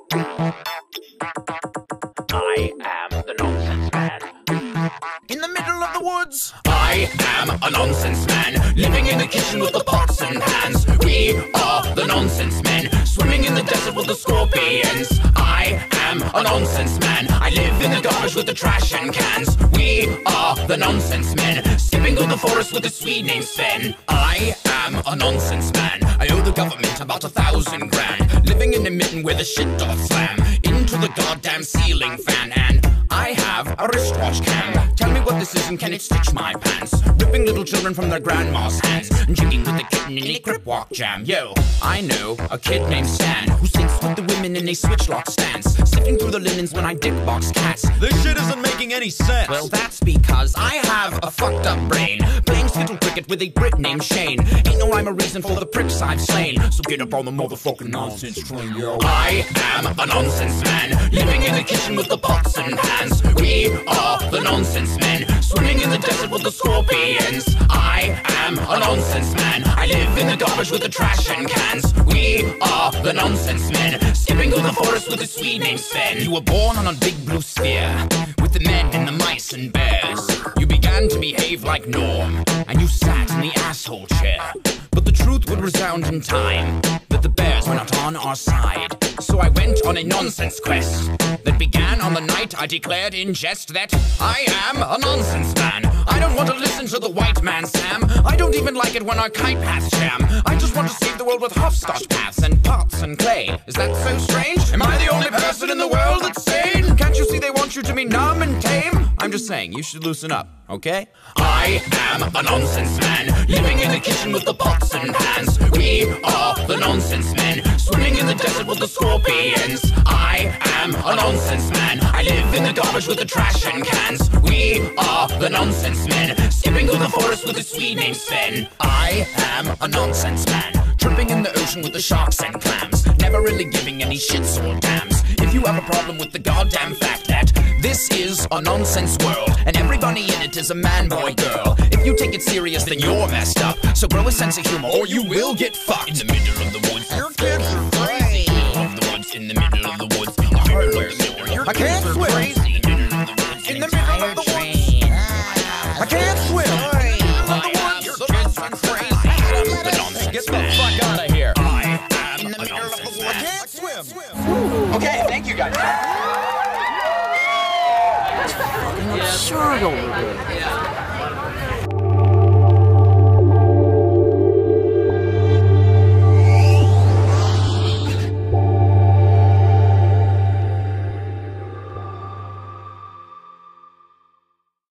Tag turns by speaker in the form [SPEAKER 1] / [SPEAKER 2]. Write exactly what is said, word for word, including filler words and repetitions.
[SPEAKER 1] I am the nonsense man.
[SPEAKER 2] In the middle of the woods.
[SPEAKER 1] I am a nonsense man, living in the kitchen with the pots and pans. We are the nonsense men, swimming in the desert with the scorpions. I am a nonsense man, I live in the garbage with the trash and cans. We are the nonsense men, skipping through the forest with the Swede named Sven. I am a nonsense man, I owe the government about a thousand grand, living in a mitten where the shit doth slam into the goddamn ceiling fan. And I have a wristwatch cam. Tell me what this is and can it stitch my pants? Ripping little children from their grandma's hands and jigging with the kitten in a crip walk jam. Yo, I know a kid named Stan who sits with the women in a switchlock stance, sifting through the linens when I dick box cats.
[SPEAKER 2] This shit isn't making any sense.
[SPEAKER 1] Well, that's because I have a fucked up brain, playing skittle cricket with a Brit named Shane. Ain't no rhyme or reason for the pricks I've slain, so get up on the motherfucking nonsense train, yo. I am a nonsense man, living in the kitchen with the pots and pans. We are the nonsense men, swimming in the desert with the scorpions. I am a nonsense man, I live in the garbage with the trash and cans. We are the nonsense men, skipping through the forest with a Swede named Sven. You were born on a big blue sphere, with the men and the mice and bears. You began to behave like Norm, and you sat in the asshole chair. But the truth would resound in time, that the bears were not on our side. So I went on a nonsense quest that began on the night I declared in jest that I am a nonsense man. I don't want to listen to the white man Sam, I don't even like it when our kite paths jam. I just want to save the world with Hofstadter paths and pots and clay. Is that so strange? Am I the only person in the world that's sane? Can't you see they want you to be numb and tame? I'm just saying, you should loosen up, okay? I am a nonsense man, living in the kitchen with the pots and pans. We are the nonsense men, swimming in the desert with the scorpions. I am a nonsense man, I live in the garbage with the trash and cans. We are the nonsense men, skipping through the forest with a Swede named Sven. I am a nonsense man, tripping in the ocean with the sharks and clams, never really giving any shits or dams. If you have a problem with the goddamn fact that this is a nonsense world, and everybody in it is a man, boy, girl, if you take it serious, then you're messed up. So grow a sense of humor, or you will get fucked. In the middle of the woods,
[SPEAKER 2] Your kids are crazy.
[SPEAKER 1] of the woods, in the middle of the woods, in the middle of the woods.
[SPEAKER 2] I can't swim.
[SPEAKER 1] In the middle of the woods,
[SPEAKER 2] I can't swim.
[SPEAKER 1] Your kids are crazy. I'm the nonsense
[SPEAKER 2] Get the
[SPEAKER 1] man.
[SPEAKER 2] fuck out of here.
[SPEAKER 1] I am
[SPEAKER 2] In the
[SPEAKER 1] a
[SPEAKER 2] middle of the
[SPEAKER 1] nonsense
[SPEAKER 2] woods. I
[SPEAKER 1] man.
[SPEAKER 2] can't swim.
[SPEAKER 1] Okay, thank you guys.
[SPEAKER 3] Absurd over there.